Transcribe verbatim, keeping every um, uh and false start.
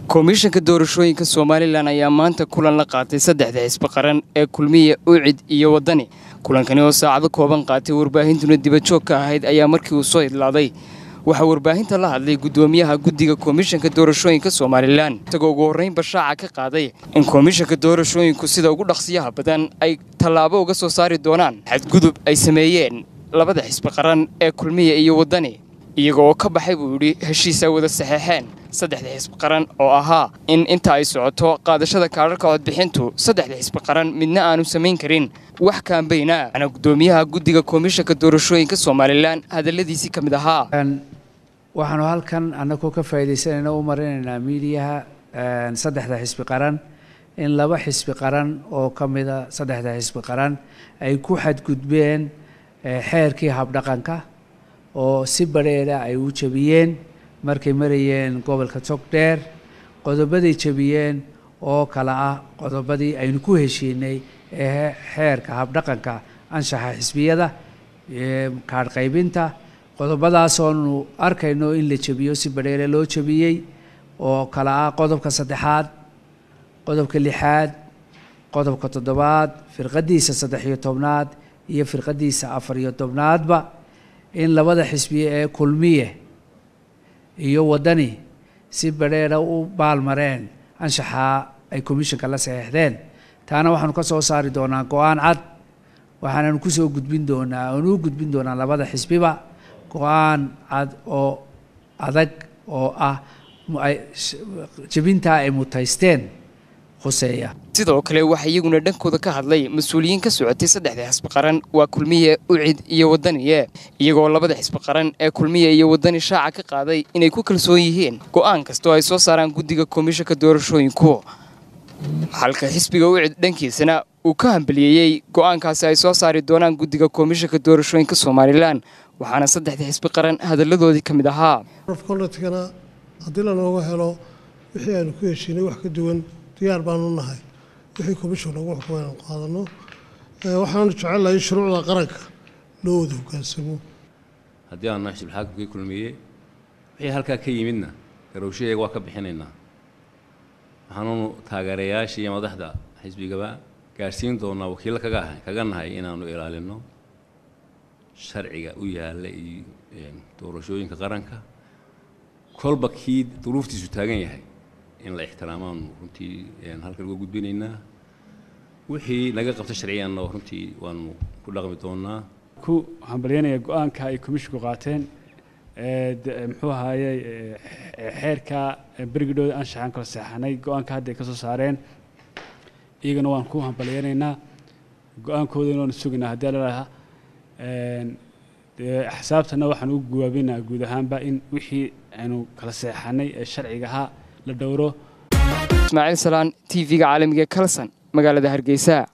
Komishanka doorashooyinka Somaliland ayaa maanta kulan la qaatay saddexda xisbi qaran ee kulmiye ucid iyo wadani. Kulankani oo saacado kooban qaatay warbaahintuna dibajoog ka ahayd ayaa markii uu soo idlaaday waxa warbaahinta la hadlay gudoomiyaha guddiga komishanka doorashooyinka Somaliland isagoo ugu horreyn bashaaca ka qaaday in komishanka doorashooyinku sida ugu dhaqsiyaha badan ay tallaabo uga soo saari doonaan xadgudub ay sameeyeen labada xisbi qaran ee kulmiye iyo wadani iyagoo ka baxay buu yiri heshiis ay wada saxeexeen saddexda xisbi qaran oo ahaa in inta ay socoto qaadashada kaararka codbixintu saddexda xisbi qaran midna aanu samayn karin wax kaambayna ana gudoomiyaha guddiga komishanka doorashooyinka Somaliland hadaladiisii kamid ahaa waxaanu halkan anagoo ka faa'iideysanayna u marinaynaa miidiyaha saddexda xisbi qaran in laba xisbi qaran oo kamida saddexda xisbi qaran ay ku xadgudbeen xeerkii habdhaqanka oo si bareera ay u jabiyeen markay marayeen gobolka Togdheer qodobadii jabiyeen oo kala ah qodobadii aynu ku heshiinay ee xeerka habdhaqanka anshaxa xisbiyada ee kaar qaybinta qodobadaas oo arkayno in la jabiyo si bareera loo jabiyay oo kala ah qodobka saddexaad qodobka lixaad qodobka toddobaad firqadiisa saddex iyo tobnaad iyo firqadiisa afar iyo tobnaadba in labada xisbiye ee kulmiye iyo wadani si bareera u baalmareen anshaxa ay komishanka la saxeexdeen taana waxaanu ka soo saari doonaa go'aan cad waxaanu ku soo gudbin doonaa oo u gudbin doonaa labada xisbiba go'aan cad oo adag oo ah jabinta ay mutaysteen khuseeya sidoo kale waxa iyaguna dhankooda ka hadlay mas'uuliyiin ka socotay saddexda xisbi qaran waa kulmiye ucid iyo wadani iyagoo labada xisbi qaran ee kulmiye iyo wadani shaaca ka qaaday inay ku kalsoon yihiin go'aan kasto ay soo saaraan guddiga komishanka doorashooyinku halka xisbiga ucid dhankiisana uu ka hambaliyay go'aankaasi ay soo saari doonaan guddiga komishanka doorashooyinka Somaliland waxaana saddexda xisbi qaran hadaladoodii kamid ahaa rafkoladkana hadii la nooga helo wixii aan ku heshiinay wax ka duwan diyaar baan u nahay wixii komishanka ugu xukumaan qaadano waxaan jecelahay shuruucda qaranka loo wada hoggaansamo haddii aan naxsul xaakimkii kulmiye wixii halka ka yimidna garowsheega waa ka bixinaynaa waxaanu taageerayaasha iyo madaxda xisbigaba gaarsiin doonaa wakiil kaga ahay kaga nahay inaanu ilaalino sharciga u yaala iyo doorashooyinka qaranka kolba kii duruuftiisu taagan yahay in la ixtiraamaan runtii halkan uga gudbinaynaa wixii naga qabta sharciyan oo runtii waanu ku dhaqmi doonaa ku hambalyeynaya go'aanka ay komishanku qaateen ee muxuu ahaayay xeerka brigidooda anshaxan kala saxanay go'aanka hadda ay ka soo saareen iyagana waan ku hambalyeynaynaa go'aankoodana waan sugnaa haddii la raaha ee xisaabtana waxaan u guwaabinaa guud ahaanba in wixii aynu kala saxanay ee sharciga ahaa la dhowro Ismaaciil Salaan T V-ga caalamiga Kalsan magaalada Hargeysa.